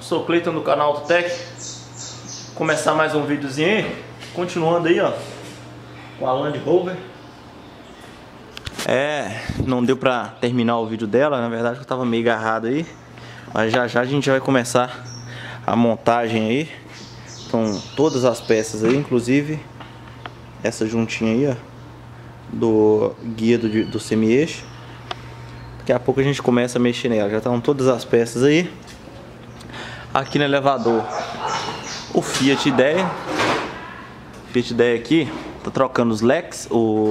sou o Cleiton do canal Autotech. Começar mais um videozinho aí. Continuando aí, ó, com a Land Rover. Não deu pra terminar o vídeo dela, na verdade eu tava meio agarrado aí. Mas já já a gente vai começar a montagem aí. Então todas as peças aí, inclusive essa juntinha aí, ó, do guia do semi-eixo. Daqui a pouco a gente começa a mexer nela. Já estão todas as peças aí. Aqui no elevador, o Fiat Idea. Fiat Idea aqui tá trocando os leques,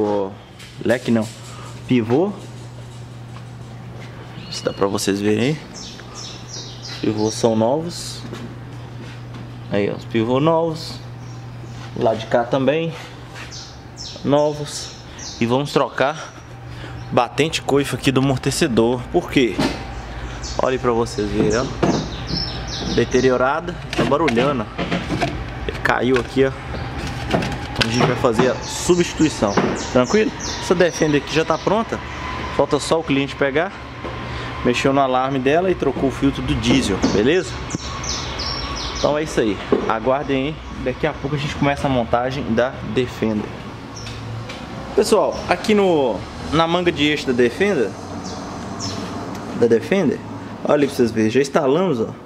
pivô. Se dá pra vocês verem aí. Os pivôs são novos. Aí, ó, os pivôs novos. Lá de cá também novos. E vamos trocar batente coifa aqui do amortecedor. Por quê? Olha pra vocês verem, ó. Deteriorada, tá barulhando. Ele caiu aqui, ó. Então a gente vai fazer a substituição. Tranquilo? Essa Defender aqui já tá pronta. Falta só o cliente pegar. Mexeu no alarme dela e trocou o filtro do diesel, beleza? Então é isso aí. Aguardem aí. Daqui a pouco a gente começa a montagem da Defender. Pessoal, aqui na manga de eixo da Defender, olha pra vocês verem, já instalamos, ó.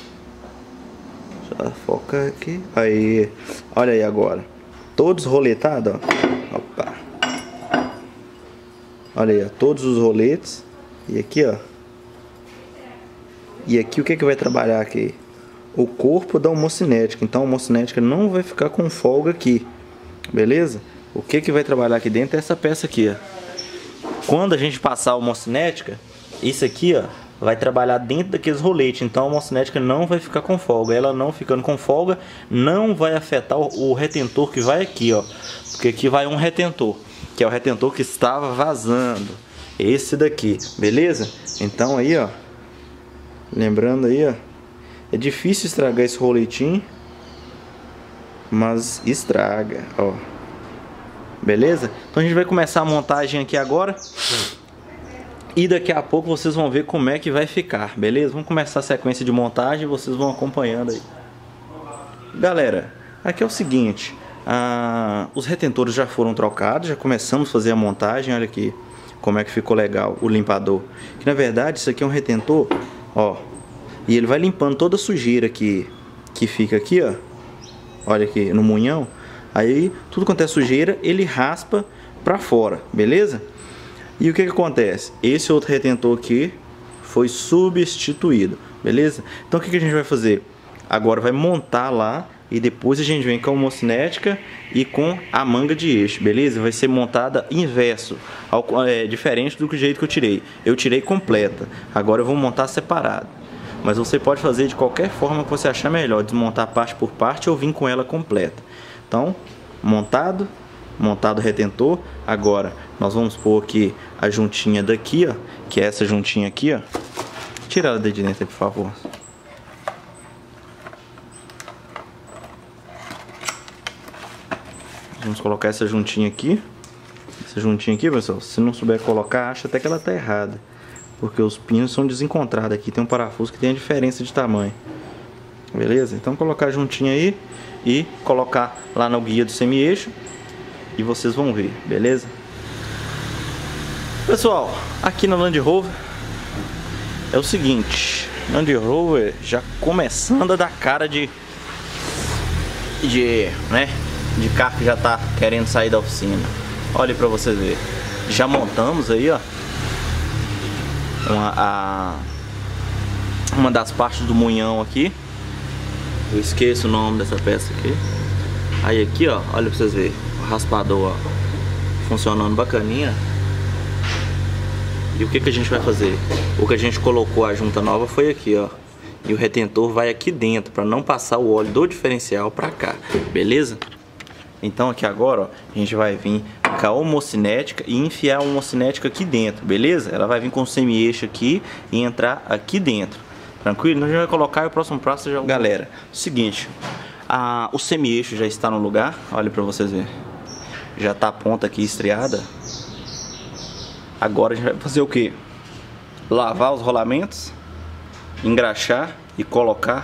Já foca aqui. Aí, olha aí agora. Todos roletados, ó. Opa. Olha aí, ó, todos os roletes. E aqui, ó. E aqui o que vai trabalhar aqui? O corpo da homocinética. Então a homocinética não vai ficar com folga aqui. Beleza? O que vai trabalhar aqui dentro é essa peça aqui, ó. Quando a gente passar a homocinética, isso aqui, ó, vai trabalhar dentro daqueles roletes. Então a homocinética não vai ficar com folga. Ela não ficando com folga, não vai afetar o retentor que vai aqui, ó. Porque aqui vai um retentor, que é o retentor que estava vazando. Esse daqui, beleza? Então aí, ó, lembrando aí, ó, é difícil estragar esse roletinho, mas estraga, ó. Beleza? Então a gente vai começar a montagem aqui agora. E daqui a pouco vocês vão ver como é que vai ficar, beleza? Vamos começar a sequência de montagem e vocês vão acompanhando aí. Galera, aqui é o seguinte. Os retentores já foram trocados. Já começamos a fazer a montagem. Olha aqui como é que ficou legal o limpador. Que na verdade isso aqui é um retentor, ó. E ele vai limpando toda a sujeira que fica aqui, ó. Olha aqui no munhão. Aí tudo quanto é sujeira ele raspa pra fora, beleza? E o que acontece? Esse outro retentor aqui foi substituído, beleza? Então o que a gente vai fazer? Agora vai montar lá e depois a gente vem com a homocinética e com a manga de eixo, beleza? Vai ser montada inverso, diferente do jeito que eu tirei. Eu tirei completa, agora eu vou montar separado. Mas você pode fazer de qualquer forma que você achar melhor, desmontar parte por parte ou vir com ela completa. Então, montado o retentor. Agora nós vamos pôr aqui a juntinha daqui, ó, que é essa juntinha aqui, ó. Tira ela de dentro aí, por favor. Vamos colocar essa juntinha aqui. Essa juntinha aqui, pessoal, se não souber colocar, acha até que ela tá errada, porque os pinos são desencontrados aqui. Tem um parafuso que tem a diferença de tamanho. Beleza? Então colocar juntinho aí e colocar lá no guia do semi-eixo e vocês vão ver, beleza? Pessoal, aqui na Land Rover é o seguinte. Land Rover já começando a dar cara de carro que já tá querendo sair da oficina. Olha pra vocês verem. Já montamos aí, ó, uma das partes do munhão aqui. Eu esqueço o nome dessa peça aqui. Aí aqui, ó, olha pra vocês verem. O raspador, ó, funcionando bacaninha. E o que a gente vai fazer? O que a gente colocou a junta nova foi aqui, ó. E o retentor vai aqui dentro, pra não passar o óleo do diferencial pra cá, beleza? Então aqui agora, ó, a gente vai vir com a homocinética e enfiar a homocinética aqui dentro, beleza? Ela vai vir com o semi-eixo aqui e entrar aqui dentro. Tranquilo? Então a gente vai colocar e o próximo passo já... Galera, seguinte, o semi-eixo já está no lugar. Olha pra vocês verem. Já tá a ponta aqui estreada. Agora a gente vai fazer o que? Lavar os rolamentos, engraxar e colocar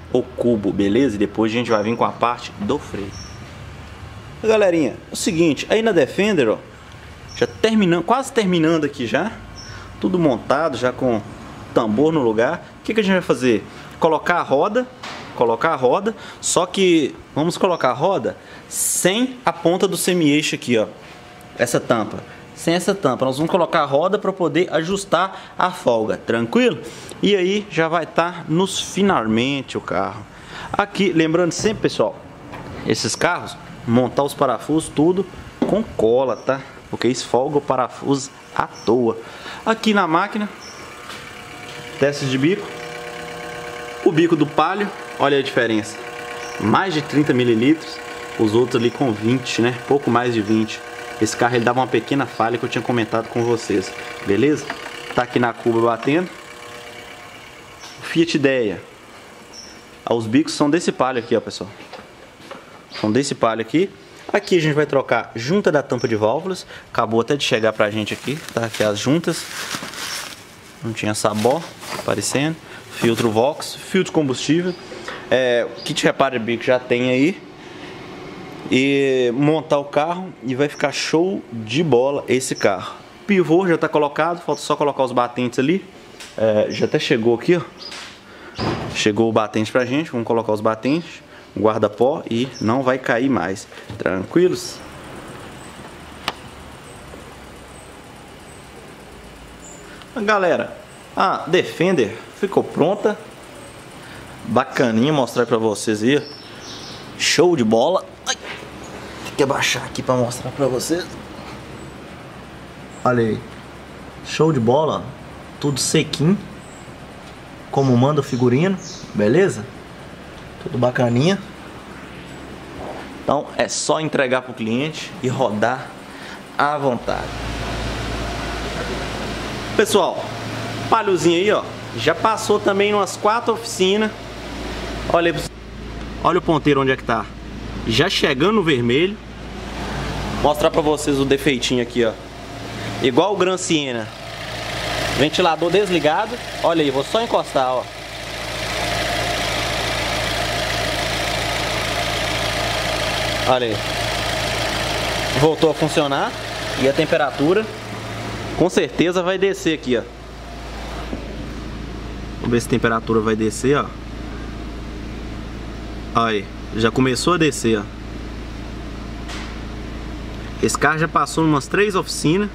o cubo, beleza? E depois a gente vai vir com a parte do freio. Galerinha, é o seguinte, aí na Defender, ó, já terminando, quase terminando aqui já, tudo montado, já com tambor no lugar. O que a gente vai fazer? Colocar a roda, só que vamos colocar a roda sem a ponta do semi-eixo aqui, ó, essa tampa. Sem essa tampa, nós vamos colocar a roda para poder ajustar a folga, tranquilo? E aí já vai estar nos finalmente o carro. Aqui, lembrando sempre, pessoal, esses carros, montar os parafusos tudo com cola, tá? Porque esfolga o parafuso à toa. Aqui na máquina, teste de bico. O bico do Palio, olha a diferença. Mais de 30 ml, os outros ali com 20, né? Pouco mais de 20. Esse carro ele dava uma pequena falha que eu tinha comentado com vocês, beleza? Tá aqui na curva batendo. Fiat Idea. Os bicos são desse Palio aqui, ó, pessoal. São desse Palio aqui. Aqui a gente vai trocar junta da tampa de válvulas. Acabou até de chegar pra gente aqui, tá? Aqui as juntas. Não tinha sabó aparecendo. Filtro Vox, filtro combustível. Kit reparo de bico já tem aí. E montar o carro e vai ficar show de bola esse carro. Pivô já está colocado, falta só colocar os batentes ali. Já até chegou aqui, ó. Chegou o batente pra gente, vamos colocar os batentes, guarda-pó e não vai cair mais. Tranquilos? Galera, a Defender ficou pronta. Bacaninha, mostrar pra vocês aí. Show de bola. Ai, tem que abaixar aqui pra mostrar pra vocês. Olha aí. Show de bola. Tudo sequinho, como manda o figurino. Beleza? Tudo bacaninha. Então é só entregar pro cliente e rodar à vontade. Pessoal, Paliozinho aí, ó, já passou também em umas 4 oficinas. Olha aí, olha o ponteiro onde é que tá. Já chegando no vermelho. Mostrar pra vocês o defeitinho aqui, ó. Igual o Gran Siena. Ventilador desligado. Olha aí, vou só encostar, ó. Olha aí. Voltou a funcionar. E a temperatura com certeza vai descer aqui, ó. Vamos ver se a temperatura vai descer, ó. Aí, já começou a descer, ó. Esse carro já passou em umas 3 oficinas.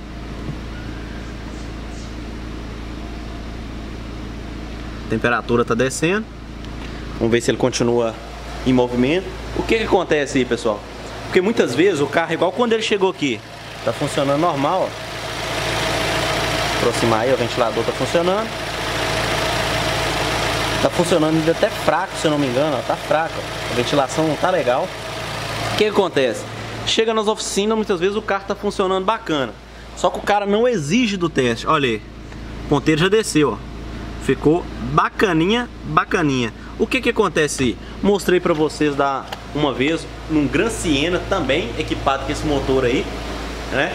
A temperatura tá descendo. Vamos ver se ele continua em movimento. O que acontece aí, pessoal? Porque muitas vezes o carro, igual quando ele chegou aqui, tá funcionando normal, ó. Aproximar aí, o ventilador tá funcionando. Tá funcionando ainda até fraco, se eu não me engano, ó. Tá fraco, ó. A ventilação não tá legal. O que acontece? Chega nas oficinas, muitas vezes o carro tá funcionando bacana. Só que o cara não exige do teste. Olha aí, o ponteiro já desceu, ó. Ficou bacaninha, bacaninha. O que acontece aí? Mostrei pra vocês uma vez num Gran Siena também equipado com esse motor aí, né?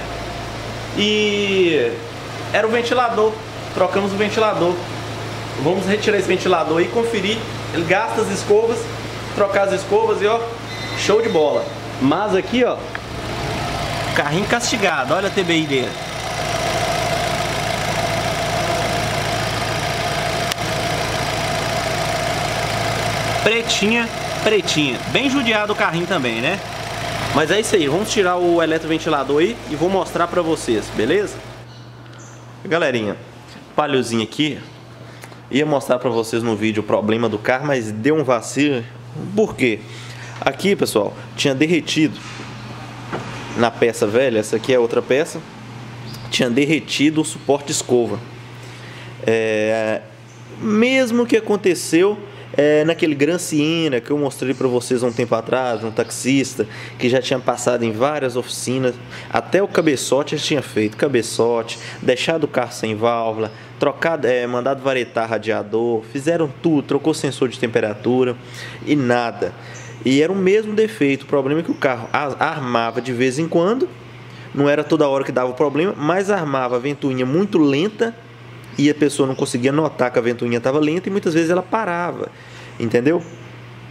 E era o ventilador. Trocamos o ventilador. Vamos retirar esse ventilador e conferir. Ele gasta as escovas, trocar as escovas e ó, show de bola. Mas aqui, ó, carrinho castigado. Olha a TBI dele. Pretinha, pretinha. Bem judiado o carrinho também, né? Mas é isso aí. Vamos tirar o eletroventilador aí e vou mostrar pra vocês, beleza? Galerinha, Paliozinho aqui. Ia mostrar pra vocês no vídeo o problema do carro, mas deu um vacilo. Por quê? Aqui, pessoal, tinha derretido na peça velha. Essa aqui é outra peça. Tinha derretido o suporte de escova. Mesmo que aconteceu naquele Gran Siena que eu mostrei para vocês há um tempo atrás, um taxista que já tinha passado em várias oficinas, até o cabeçote já tinha feito, cabeçote, deixado o carro sem válvula, trocado, mandado varetar radiador, fizeram tudo, trocou sensor de temperatura e nada. E era o mesmo defeito. O problema é que o carro armava de vez em quando, não era toda hora que dava o problema, mas armava a ventoinha muito lenta e a pessoa não conseguia notar que a ventoinha estava lenta e muitas vezes ela parava, entendeu?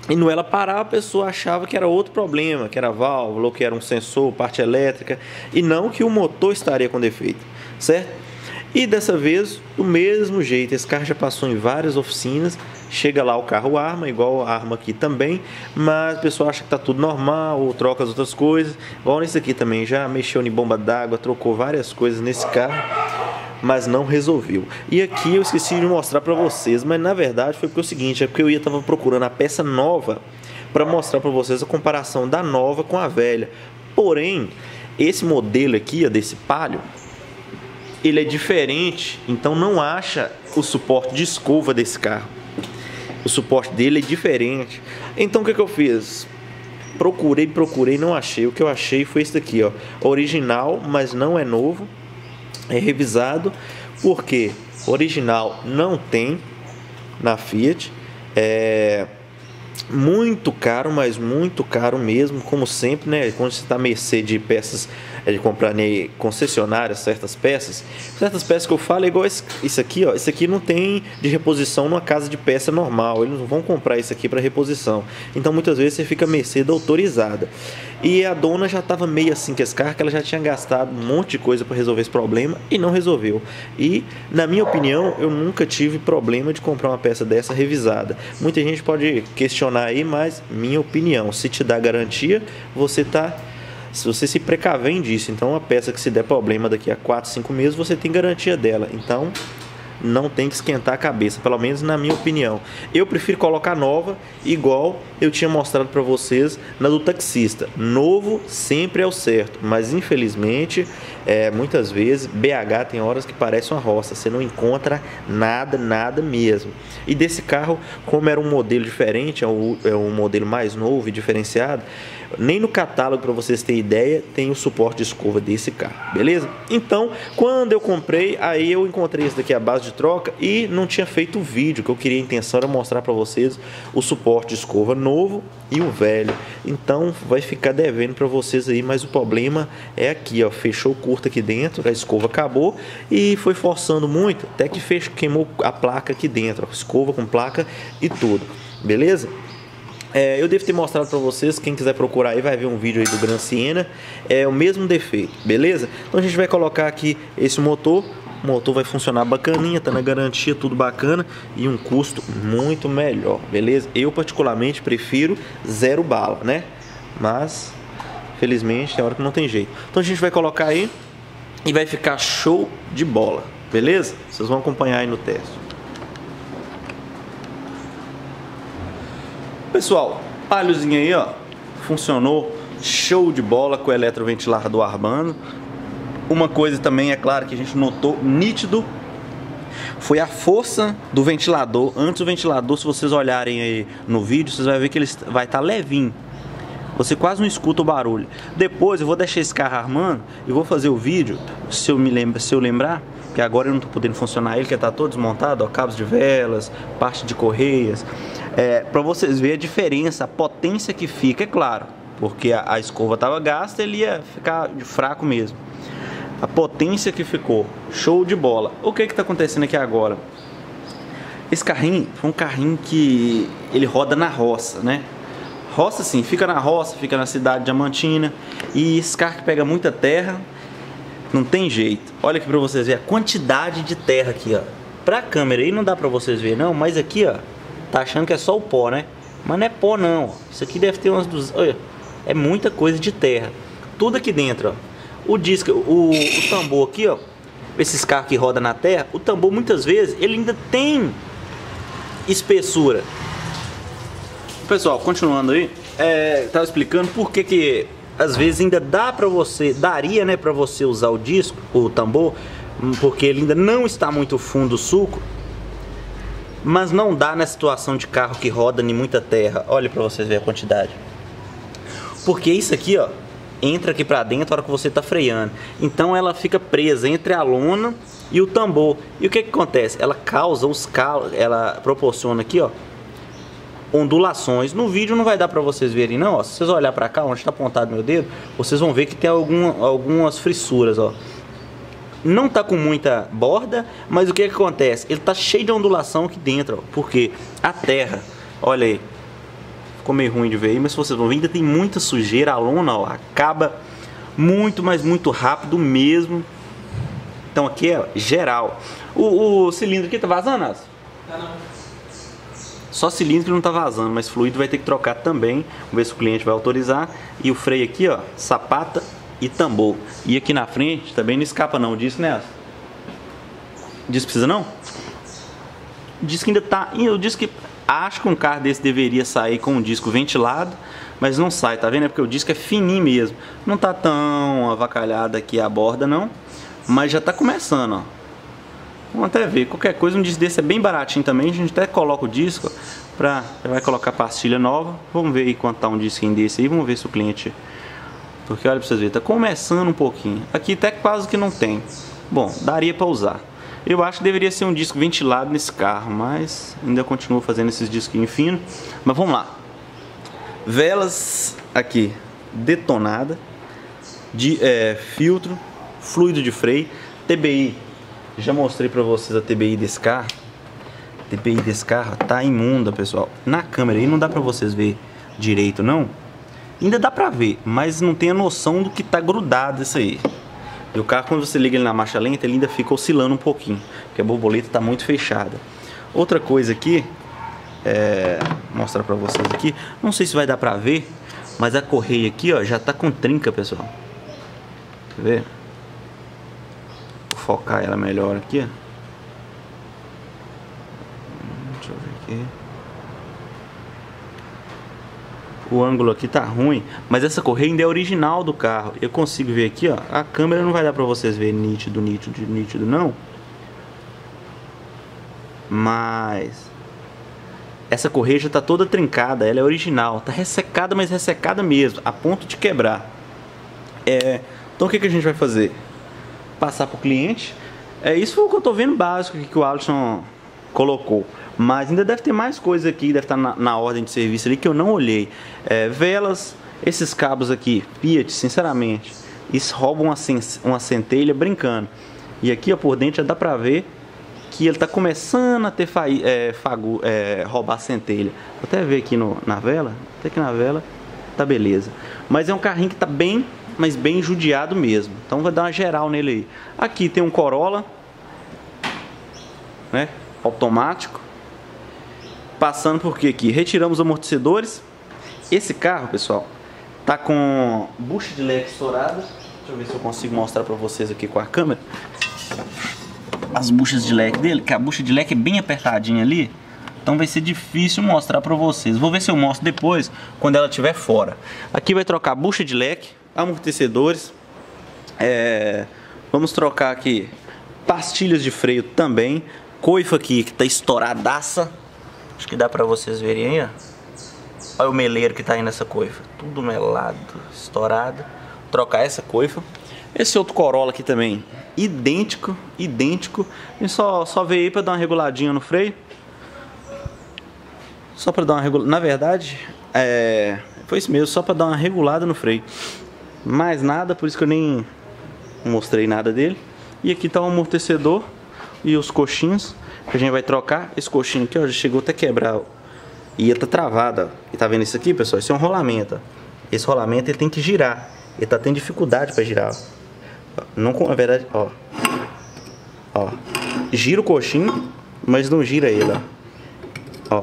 E no ela parar, a pessoa achava que era outro problema, que era válvula, ou que era um sensor, parte elétrica, e não que o motor estaria com defeito, certo? E dessa vez, do mesmo jeito, esse carro já passou em várias oficinas, chega lá o carro arma, igual a arma aqui também, mas o pessoal acha que tá tudo normal, ou troca as outras coisas, igual nesse aqui também, já mexeu em bomba d'água, trocou várias coisas nesse carro, mas não resolveu. E aqui eu esqueci de mostrar para vocês, mas na verdade foi porque é o seguinte, é porque eu estava procurando a peça nova para mostrar para vocês a comparação da nova com a velha. Porém, esse modelo aqui, ó, desse Palio, ele é diferente, então não acha o suporte de escova desse carro. O suporte dele é diferente. Então o que eu fiz? Procurei, não achei. O que eu achei foi esse daqui, ó, original, mas não é novo. É revisado, porque original não tem na Fiat, é muito caro, mas muito caro mesmo, como sempre, né? Quando você está à mercê de peças, de comprar em concessionárias certas peças que eu falo é igual isso aqui, ó. Isso aqui não tem de reposição numa casa de peça normal, eles não vão comprar isso aqui para reposição, então muitas vezes você fica à mercê da autorizada. E a dona já estava meio assim com esse carro, que ela já tinha gastado um monte de coisa para resolver esse problema e não resolveu. E, na minha opinião, eu nunca tive problema de comprar uma peça dessa revisada. Muita gente pode questionar aí, mas minha opinião, se te dá garantia, se você se precavém disso. Então, uma peça que se der problema daqui a 4, 5 meses, você tem garantia dela. Então, não tem que esquentar a cabeça, pelo menos na minha opinião. Eu prefiro colocar nova, igual eu tinha mostrado para vocês na do taxista. Novo sempre é o certo, mas infelizmente, muitas vezes, BH tem horas que parece uma roça, você não encontra nada mesmo. E desse carro, como era um modelo diferente, é um modelo mais novo e diferenciado, nem no catálogo, para vocês terem ideia, tem o suporte de escova desse carro, beleza? Então, quando eu comprei, aí eu encontrei esse daqui à base de troca e não tinha feito o vídeo, que eu queria, a intenção era mostrar para vocês o suporte de escova novo e o velho. Então, vai ficar devendo para vocês aí, mas o problema é aqui, ó, fechou o curto aqui dentro, a escova acabou e foi forçando muito, até que queimou a placa aqui dentro, ó, escova com placa e tudo, beleza? Eu devo ter mostrado para vocês, quem quiser procurar aí vai ver um vídeo aí do Gran Siena, é o mesmo defeito, beleza? Então a gente vai colocar aqui esse motor, o motor vai funcionar bacaninha, tá na garantia, tudo bacana e um custo muito melhor, beleza? Eu particularmente prefiro 0 bala, né? Mas, felizmente, tem hora que não tem jeito. Então a gente vai colocar aí e vai ficar show de bola, beleza? Vocês vão acompanhar aí no teste. Pessoal, Paliozinho aí, ó, funcionou show de bola com o eletroventilador arbando. Uma coisa também, é claro, que a gente notou nítido foi a força do ventilador. Antes o ventilador, se vocês olharem aí no vídeo, vocês vão ver que ele vai estar levinho. Você quase não escuta o barulho. Depois eu vou deixar esse carro armando e vou fazer o vídeo, se eu lembrar, que agora eu não estou podendo funcionar ele, que está todo desmontado, ó, cabos de velas, parte de correias. Para vocês verem a diferença, a potência que fica, é claro, porque a escova estava gasta, ele ia ficar fraco mesmo. A potência que ficou, show de bola. O que está acontecendo aqui agora? Esse carrinho foi um carrinho que ele roda na roça, né? Roça sim, fica na roça, fica na cidade diamantina. E esse carro que pega muita terra, não tem jeito. Olha aqui para vocês verem a quantidade de terra aqui, ó. Pra câmera aí não dá pra vocês verem não, mas aqui, ó, tá achando que é só o pó, né? Mas não é pó não, ó. Isso aqui deve ter umas 200... Olha, é muita coisa de terra. Tudo aqui dentro, ó. O disco, o tambor aqui, ó. Esses carros que rodam na terra, o tambor muitas vezes, ele ainda tem espessura. Pessoal, continuando aí, tava explicando por que às vezes ainda dá pra você, daria, né, pra você usar o disco, o tambor, porque ele ainda não está muito fundo o suco. Mas não dá na situação de carro que roda em muita terra. Olha pra vocês verem a quantidade. Porque isso aqui, ó, entra aqui pra dentro na hora que você tá freando. Então ela fica presa entre a lona e o tambor. E o que acontece? Ela causa os calos, ela proporciona aqui, ó, ondulações. No vídeo não vai dar pra vocês verem não, ó. Se vocês olhar pra cá, onde está apontado meu dedo, vocês vão ver que tem algumas fissuras, ó. Não tá com muita borda, mas o que acontece? Ele tá cheio de ondulação aqui dentro, ó, porque a terra, olha aí, ficou meio ruim de ver aí, mas se vocês vão ver, ainda tem muita sujeira. A lona, ó, acaba muito, mas muito rápido mesmo. Então aqui é geral. O cilindro aqui tá vazando, Asa? Não. Só cilindro que não tá vazando, mas fluido vai ter que trocar também. Vamos ver se o cliente vai autorizar. E o freio aqui, ó, sapata e tambor. E aqui na frente também não escapa não, o disco, né, Asa? O disco precisa não? O disco ainda tá... Eu disse que acho que um carro desse deveria sair com um disco ventilado, mas não sai, tá vendo? É porque o disco é fininho mesmo. Não tá tão avacalhado aqui a borda não, mas já tá começando, ó. Vamos até ver, qualquer coisa, um disco desse é bem baratinho também. A gente até coloca o disco já vai colocar pastilha nova. Vamos ver aí quanto tá um disquinho desse aí. Vamos ver se o cliente... Porque olha pra vocês verem, tá começando um pouquinho. Aqui até quase que não tem. Bom, daria pra usar. Eu acho que deveria ser um disco ventilado nesse carro, mas ainda continuo fazendo esses disquinhos finos. Mas vamos lá. Velas aqui detonada, filtro, fluido de freio, TBI. Já mostrei pra vocês a TBI desse carro. A TBI desse carro tá imunda, pessoal. Na câmera aí não dá pra vocês ver direito, não. Ainda dá pra ver, mas não tem a noção do que tá grudado isso aí. E o carro, quando você liga ele na marcha lenta, ele ainda fica oscilando um pouquinho, porque a borboleta tá muito fechada. Outra coisa aqui, vou mostrar pra vocês aqui. Não sei se vai dar pra ver, mas a correia aqui, ó, já tá com trinca, pessoal. Quer ver? Vou focar ela melhor aqui, ó. Deixa eu ver aqui. O ângulo aqui tá ruim, mas essa correia ainda é original do carro. Eu consigo ver aqui, ó. A câmera não vai dar pra vocês ver nítido não. Mas essa correia já tá toda trincada, ela é original. Tá ressecada, mas ressecada mesmo, a ponto de quebrar. Então o que a gente vai fazer? Passar pro cliente. Isso foi o que eu tô vendo básico que o Alisson colocou. Mas ainda deve ter mais coisa aqui, deve estar na ordem de serviço ali que eu não olhei. Velas, esses cabos aqui, Fiat, sinceramente, isso rouba uma centelha brincando. E aqui, ó, por dentro já dá pra ver que ele tá começando a ter roubar centelha. Vou até ver aqui na vela, até que na vela tá beleza. Mas é um carrinho que tá bem, mas bem judiado mesmo. Então vai dar uma geral nele aí. Aqui tem um Corolla, né, automático. Passando porque aqui retiramos os amortecedores. Esse carro, pessoal, tá com bucha de leque estourada. Deixa eu ver se eu consigo mostrar pra vocês aqui com a câmera as buchas de leque dele, que a bucha de leque é bem apertadinha ali. Então vai ser difícil mostrar pra vocês. Vou ver se eu mostro depois, quando ela estiver fora. Aqui vai trocar bucha de leque, amortecedores. Vamos trocar aqui pastilhas de freio também. Coifa aqui que tá estouradaça. Acho que dá pra vocês verem aí, ó. Olha o meleiro que tá aí nessa coifa. Tudo melado, estourado. Trocar essa coifa. Esse outro Corolla aqui também, idêntico. E só veio aí pra dar uma reguladinha no freio. Só pra dar uma regulada. Na verdade, foi isso mesmo, só pra dar uma regulada no freio. Mais nada, por isso que eu nem mostrei nada dele. E aqui tá o amortecedor e os coxinhos que a gente vai trocar. Esse coxinho aqui, ó, já chegou até quebrar, ó. E ele tá travado, ó. E tá vendo isso aqui, pessoal? Isso é um rolamento, ó. Esse rolamento ele tem que girar. Ele tá tendo dificuldade pra girar, ó. Não, na verdade, ó. Gira o coxinho, mas não gira ele, ó.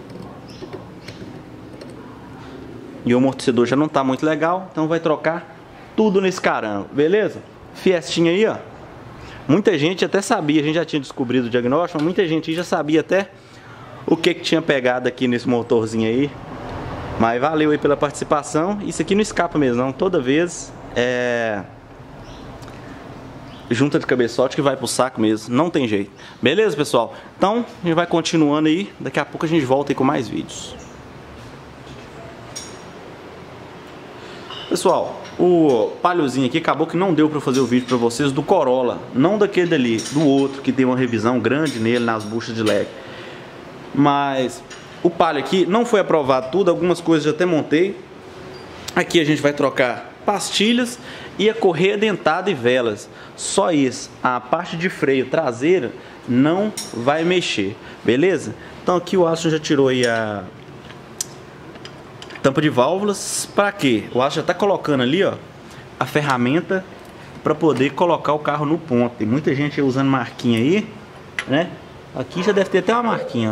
E o amortecedor já não tá muito legal, então vai trocar tudo nesse caramba, beleza? Fiestinha aí, ó. Muita gente até sabia, a gente já tinha descobrido o diagnóstico, mas muita gente já sabia até o que tinha pegado aqui nesse motorzinho aí. Mas valeu aí pela participação. Isso aqui não escapa mesmo, não. Toda vez junta de cabeçote que vai pro saco mesmo, não tem jeito. Beleza, pessoal? Então, a gente vai continuando aí. Daqui a pouco a gente volta aí com mais vídeos. Pessoal, o Paliozinho aqui acabou que não deu pra fazer o vídeo pra vocês do Corolla. Não daquele dali, do outro que tem uma revisão grande nele nas buchas de leque. Mas o Palio aqui não foi aprovado tudo, algumas coisas eu até montei. Aqui a gente vai trocar pastilhas e a correia dentada e velas. Só isso, a parte de freio traseira não vai mexer, beleza? Então aqui o Alisson já tirou aí tampa de válvulas, para quê? O Aço já tá colocando ali, ó, a ferramenta para poder colocar o carro no ponto. Tem muita gente usando marquinha aí, né? Aqui já deve ter até uma marquinha, ó.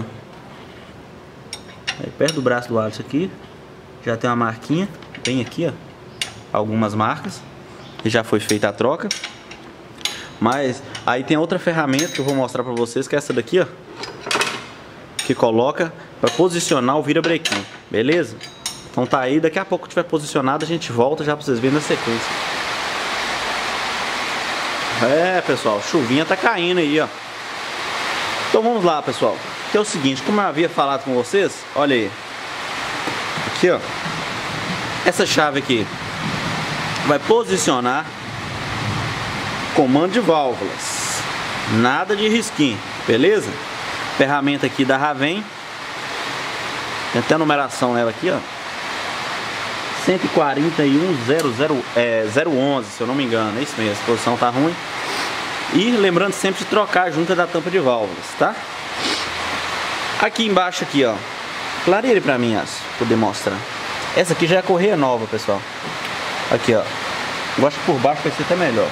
Aí, perto do braço do Alisson aqui, já tem uma marquinha, bem aqui, ó, algumas marcas, e já foi feita a troca. Mas aí tem outra ferramenta que eu vou mostrar para vocês, que é essa daqui, ó, que coloca para posicionar o virabrequim, beleza? Então tá aí, daqui a pouco que tiver posicionado a gente volta já para vocês verem na sequência. É, pessoal, chuvinha tá caindo aí, ó. Então vamos lá, pessoal. Que é o seguinte, como eu havia falado com vocês, olha aí. Aqui, ó. Essa chave aqui vai posicionar comando de válvulas. Nada de risquinho, beleza? Ferramenta aqui da Raven. Tem até a numeração nela aqui, ó. 141.011, se eu não me engano, é isso mesmo, a posição tá ruim. E lembrando sempre de trocar a junta da tampa de válvulas, tá? Aqui embaixo aqui, ó, clareire pra mim, Aço, pra poder mostrar. Essa aqui já é a correia nova, pessoal. Aqui, ó, eu acho que por baixo vai ser até melhor.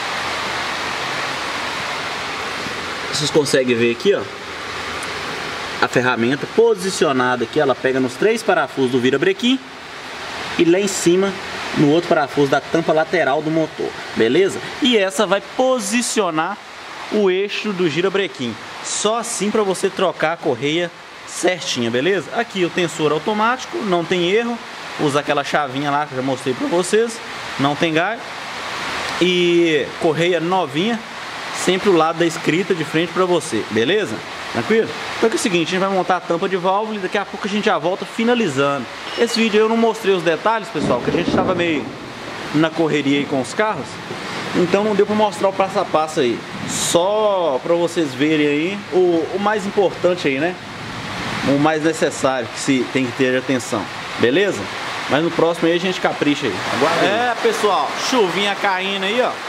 Vocês conseguem ver aqui, ó, a ferramenta posicionada aqui, ela pega nos 3 parafusos do virabrequim e lá em cima no outro parafuso da tampa lateral do motor, beleza? E essa vai posicionar o eixo do girabrequim. Só assim para você trocar a correia certinha, beleza? Aqui o tensor automático, não tem erro. Usa aquela chavinha lá que eu já mostrei para vocês, não tem galho. E correia novinha, sempre o lado da escrita de frente para você, beleza? Tranquilo? Então é o seguinte, a gente vai montar a tampa de válvula e daqui a pouco a gente já volta finalizando. Esse vídeo eu não mostrei os detalhes, pessoal, que a gente estava meio na correria aí com os carros, então não deu para mostrar o passo a passo aí. Só para vocês verem aí o mais importante aí, né? O mais necessário que se tem que ter atenção, beleza? Mas no próximo aí a gente capricha aí. Aguarda aí. É, pessoal, chuvinha caindo aí, ó.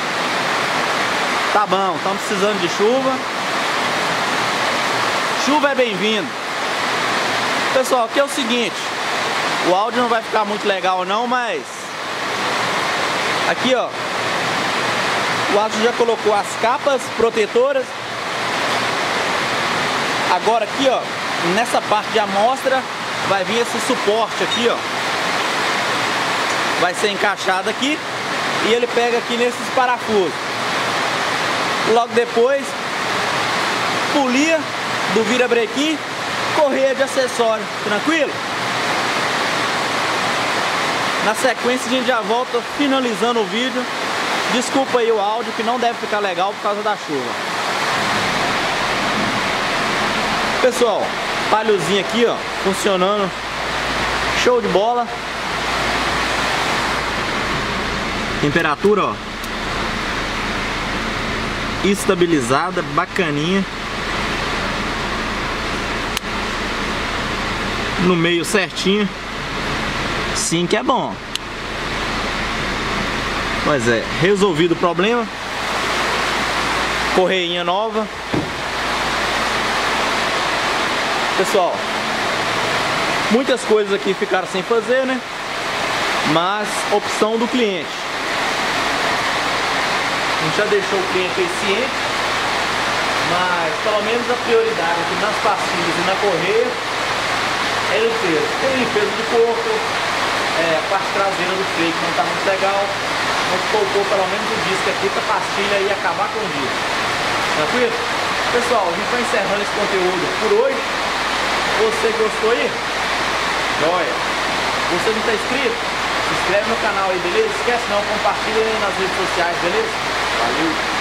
Tá bom, estamos precisando de chuva. Chuva é bem-vindo. Pessoal, aqui é o seguinte, o áudio não vai ficar muito legal não, mas aqui, ó, o Alisson já colocou as capas protetoras. Agora aqui, ó, nessa parte de amostra vai vir esse suporte aqui, ó. Vai ser encaixado aqui e ele pega aqui nesses parafusos. Logo depois, polia do virabrequim, correia de acessório, tranquilo? Na sequência a gente já volta finalizando o vídeo. Desculpa aí o áudio que não deve ficar legal por causa da chuva. Pessoal, palhozinho aqui, ó, funcionando show de bola. Temperatura, ó, estabilizada, bacaninha. No meio certinho. Sim que é bom. Pois é, resolvido o problema. Correinha nova. Pessoal, muitas coisas aqui ficaram sem fazer, né? Mas opção do cliente. A gente já deixou o cliente aí ciente, mas pelo menos a prioridade aqui nas pastilhas e na correia é limpeza. Tem limpeza de corpo, a parte traseira do freio que não está muito legal. A gente colocou pelo menos o disco aqui para a pastilha aí acabar com o disco. Tranquilo? Pessoal, a gente vai encerrando esse conteúdo por hoje. Você gostou aí? Joia! Você não está inscrito? Se inscreve no canal aí, beleza? Esquece não, compartilha aí nas redes sociais, beleza? Valeu!